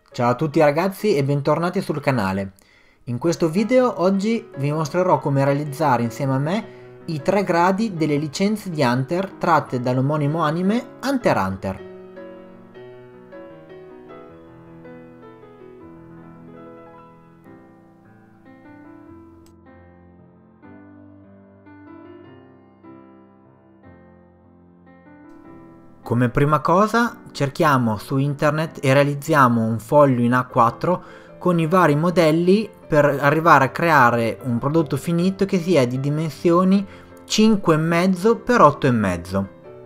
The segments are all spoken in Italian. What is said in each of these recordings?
Ciao a tutti ragazzi e bentornati sul canale. In questo video oggi vi mostrerò come realizzare insieme a me i 3 gradi delle licenze di Hunter tratte dall'omonimo anime Hunter x Hunter. Come prima cosa cerchiamo su internet e realizziamo un foglio in A4 con i vari modelli per arrivare a creare un prodotto finito che sia di dimensioni 5,5 x 8,5.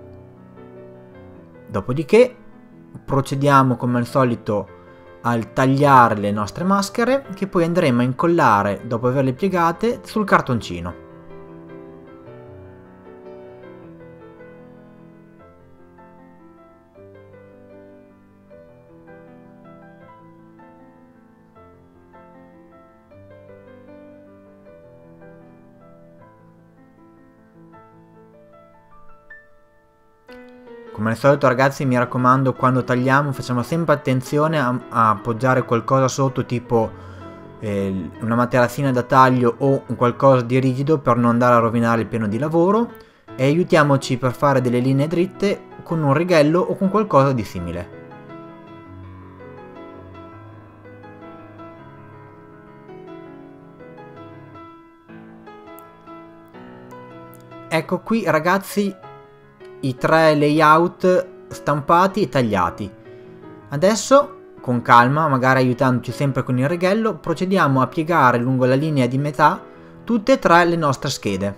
Dopodiché procediamo come al solito al tagliare le nostre maschere che poi andremo a incollare dopo averle piegate sul cartoncino. Come al solito ragazzi, mi raccomando, quando tagliamo facciamo sempre attenzione a appoggiare qualcosa sotto, tipo una materassina da taglio o qualcosa di rigido per non andare a rovinare il piano di lavoro, e aiutiamoci per fare delle linee dritte con un righello o con qualcosa di simile. Ecco qui ragazzi i 3 layout stampati e tagliati. Adesso con calma, magari aiutandoci sempre con il righello, procediamo a piegare lungo la linea di metà tutte e 3 le nostre schede.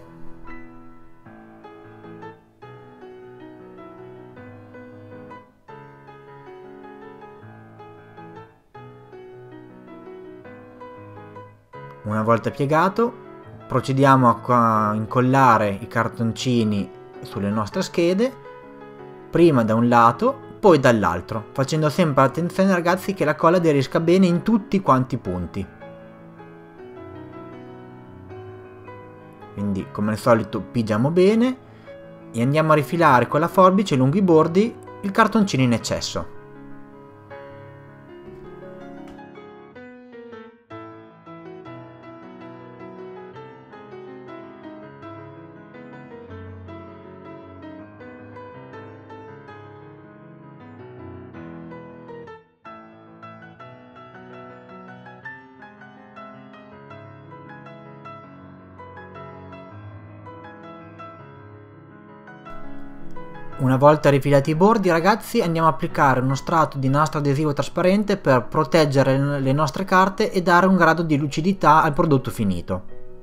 Una volta piegato procediamo a incollare i cartoncini sulle nostre schede, prima da un lato poi dall'altro, facendo sempre attenzione ragazzi che la colla aderisca bene in tutti quanti i punti. Quindi come al solito pigiamo bene e andiamo a rifilare con la forbice lungo i bordi il cartoncino in eccesso. Una volta rifilati i bordi ragazzi, andiamo a applicare uno strato di nastro adesivo trasparente per proteggere le nostre carte e dare un grado di lucidità al prodotto finito.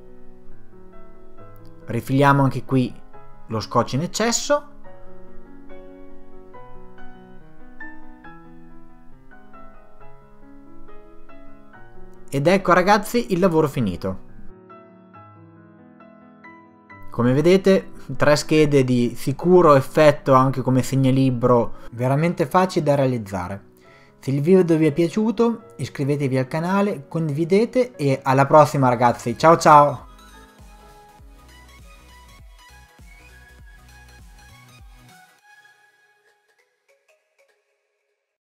Rifiliamo anche qui lo scotch in eccesso . Ed ecco ragazzi il lavoro finito. Come vedete, 3 schede di sicuro effetto anche come segnalibro, veramente facili da realizzare. Se il video vi è piaciuto iscrivetevi al canale, condividete e alla prossima ragazzi, ciao ciao!